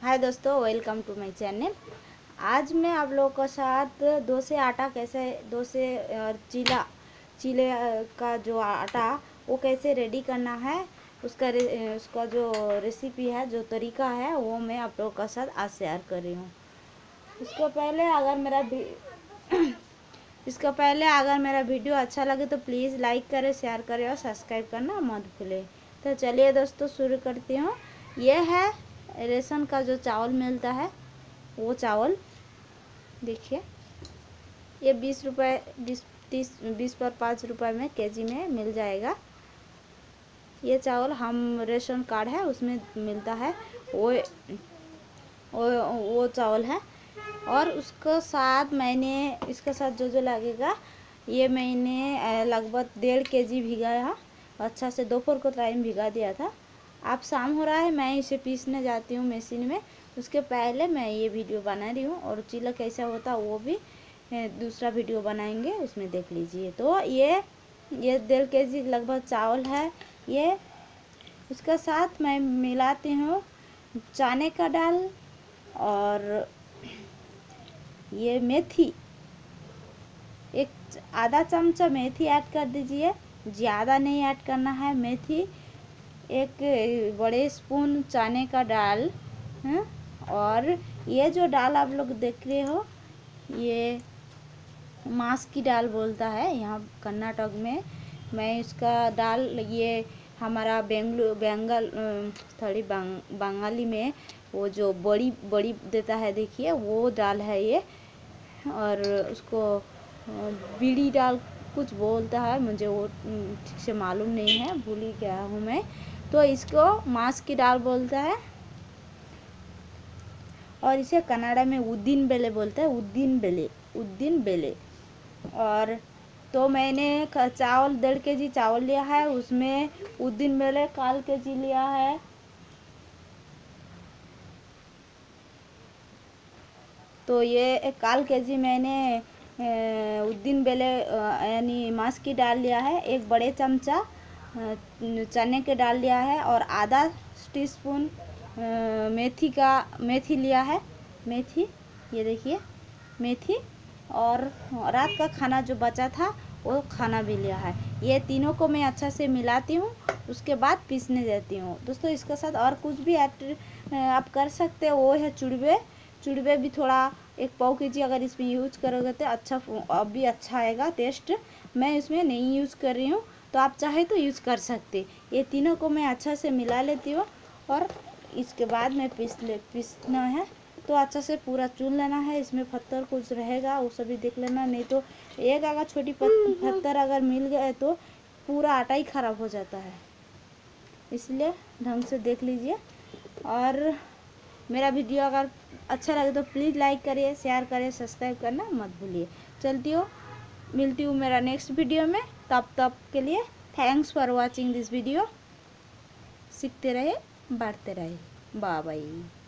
हाय दोस्तों, welcome to my channel. आज मैं आप लोगों के साथ डोसे आटा कैसे डोसे और चीले का जो आटा वो कैसे रेडी करना है उसका जो रेसिपी है, जो तरीका है, वो मैं आप लोगों के साथ आज शेयर कर रही हूँ। इसको पहले अगर मेरा वीडियो अच्छा लगे तो प्लीज़ लाइक करें, शेयर करें और सब्सक्राइब करना मत भूलें। तो चलिए दोस्तों, शुरू करती हूँ। ये है रेशन का जो चावल मिलता है, वो चावल देखिए, ये 20 रुपये 20 पर 5 रुपये में केजी में मिल जाएगा। ये चावल हम रेशन कार्ड है उसमें मिलता है, वो चावल है। और उसके साथ मैंने इसके साथ जो लगेगा, ये मैंने लगभग 1.5 केजी भिगाया, अच्छा से दोपहर को टाइम भिगा दिया था। अब शाम हो रहा है, मैं इसे पीसने जाती हूँ मशीन में। उसके पहले मैं ये वीडियो बना रही हूँ, और चीला कैसा होता है वो भी दूसरा वीडियो बनाएंगे, उसमें देख लीजिए। तो ये 1.5 केजी लगभग चावल है ये। उसके साथ मैं मिलाती हूँ चने का दाल और ये मेथी, एक आधा चमचा मेथी ऐड कर दीजिए, ज़्यादा नहीं ऐड करना है। मेथी, एक बड़े स्पून चने का दाल है। और ये जो दाल आप लोग देख रहे हो, ये मास की दाल बोलता है यहाँ कर्नाटक में। मैं इसका दाल, ये हमारा बंगाल थोड़ी बंगाली में वो जो बड़ी बड़ी देता है, देखिए वो दाल है ये। और उसको बीड़ी दाल कुछ बोलता है, मुझे वो ठीक से मालूम नहीं है, भूल ही गया हूँ मैं। तो इसको मास की दाल बोलता है, और इसे कन्नड़ा में उद्दिन बेले बोलते हैं, उद्दिन बेले। और तो मैंने चावल 1.5 केजी चावल लिया है, उसमें उद्दिन बेले 1/4 केजी लिया है। तो ये 1/4 केजी मैंने उद्दिन बेले यानी मास की दाल लिया है। एक बड़े चमचा चने के दाल लिया है, और आधा टीस्पून मेथी लिया है। मेथी, ये देखिए मेथी। और रात का खाना जो बचा था वो खाना भी लिया है। ये तीनों को मैं अच्छा से मिलाती हूँ, उसके बाद पीसने देती हूँ। दोस्तों, इसके साथ और कुछ भी आप कर सकते हो, वो है चुड़वे भी थोड़ा 1 केजी अगर इसमें यूज करोगे तो अच्छा, अब भी अच्छा आएगा टेस्ट। मैं इसमें नहीं यूज़ कर रही हूँ, तो आप चाहे तो यूज़ कर सकते। ये तीनों को मैं अच्छा से मिला लेती हूँ, और इसके बाद में पीसना है। तो अच्छा से पूरा चुन लेना है। इसमें पत्थर कुछ रहेगा वो सभी देख लेना, नहीं तो एक अगर छोटी पत्थर अगर मिल गए तो पूरा आटा ही खराब हो जाता है, इसलिए ढंग से देख लीजिए। और मेरा वीडियो अगर अच्छा लगे तो प्लीज़ लाइक करिए, शेयर करिए, सब्सक्राइब करना मत भूलिए। मिलती हूँ मेरा नेक्स्ट वीडियो में। तब के लिए thanks for watching this video. सीखते रहे, बढ़ते रहे। Bye bye.